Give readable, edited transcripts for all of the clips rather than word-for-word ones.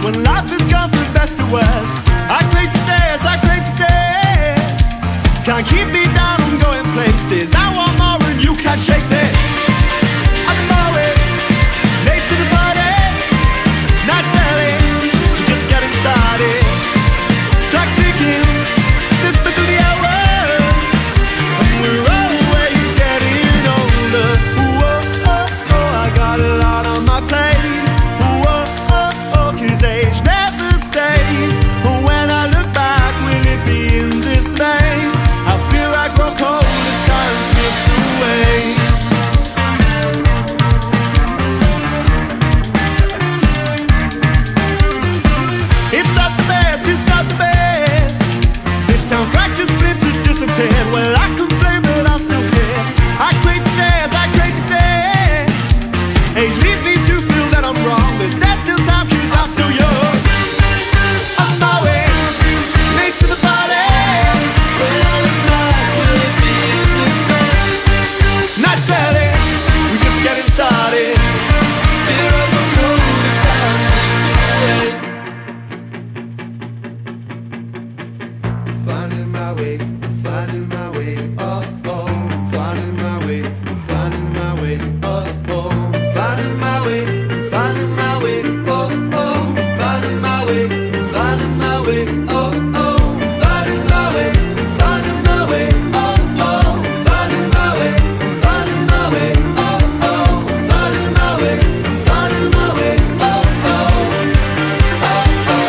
when life has gone from best to worst. I crave success, I crave success. Can't keep me down, I'm going places. I want more and you can't shake this. I'm always late to the party, not selling, just getting started. Clock's ticking, slipping through the hours, and we're always getting older. Ooh, oh, oh, oh, I got a lot on my plate. Ooh, oh, oh, oh, 'cause age never stays. When I look back, will it be in dismay? I fear I grow cold as time slips away. It's not the best, it's not the best. This town fractured, splintered, disappeared. Well, I complain, but I'm still here. I crave success, I crave success. Age leads me to feel that I'm wrong, but that's still time, 'cause I'm still young. On my way, late to the party. When I look back, will it be in despair? Not selling, we're just getting started. Fear I grow cold as time slips away. Finding my way, finding my way, oh oh. Finding my way, finding my way, oh oh. Finding my way, finding my way, oh oh. Finding my way, finding my way, oh oh. Finding my way, finding my way, oh oh. Finding my way, finding my way, oh oh. Finding my way, finding my way, oh oh. Oh oh.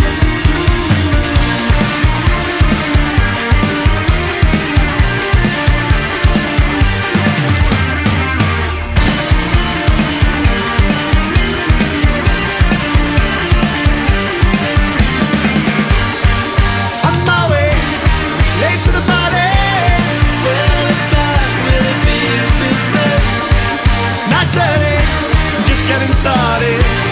On my way, late to the party. When I look back, will it be in despair? Not selling, just getting started.